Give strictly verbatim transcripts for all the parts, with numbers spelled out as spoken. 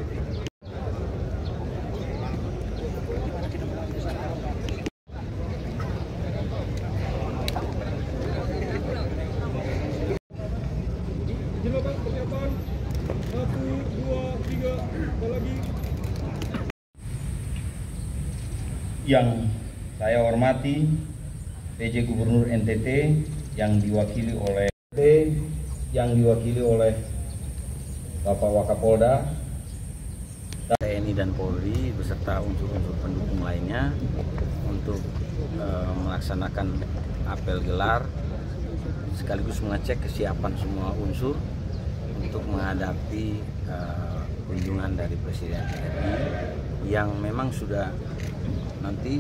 Yang saya hormati P J Gubernur N T T yang diwakili oleh T yang diwakili oleh Bapak Wakapolda, T N I dan Polri beserta unsur-unsur pendukung lainnya untuk e, melaksanakan apel gelar sekaligus mengecek kesiapan semua unsur untuk menghadapi e, kunjungan dari Presiden R I yang memang sudah nanti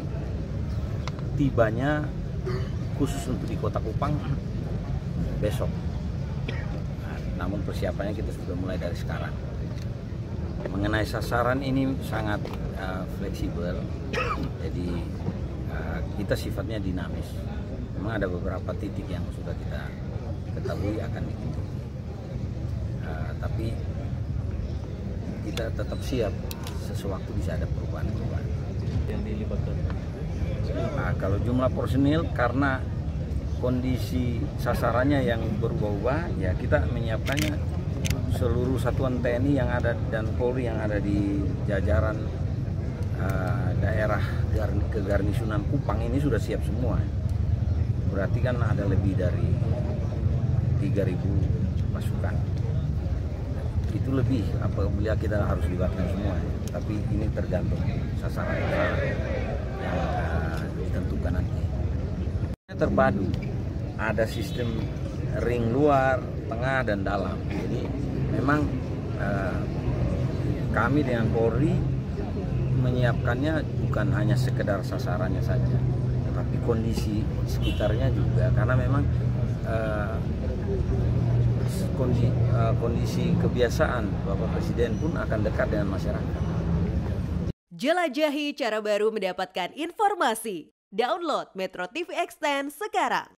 tibanya khusus untuk di Kota Kupang besok. Nah, namun persiapannya kita sudah mulai dari sekarang. Mengenai sasaran ini sangat uh, fleksibel, jadi uh, kita sifatnya dinamis. Memang ada beberapa titik yang sudah kita ketahui akan ditutup, uh, tapi kita tetap siap sewaktu bisa ada perubahan-perubahan. Yang dilibatkan? Nah, kalau jumlah personil karena kondisi sasarannya yang berubah-ubah, ya kita menyiapkannya seluruh satuan T N I yang ada dan Polri yang ada di jajaran uh, daerah kegarnisonan Kupang ini sudah siap semua. Berarti kan ada lebih dari tiga ribu pasukan. Itu lebih apabila kita harus libatkan semua, tapi ini tergantung sasaran yang uh, ditentukan nanti. Terpadu, ada sistem ring luar, tengah dan dalam. Jadi memang uh, kami dengan Polri menyiapkannya bukan hanya sekedar sasarannya saja, tetapi kondisi sekitarnya juga, karena memang uh, Kondisi, uh, kondisi kebiasaan Bapak Presiden pun akan dekat dengan masyarakat. Jelajahi cara baru mendapatkan informasi. Download Metro T V Extend sekarang.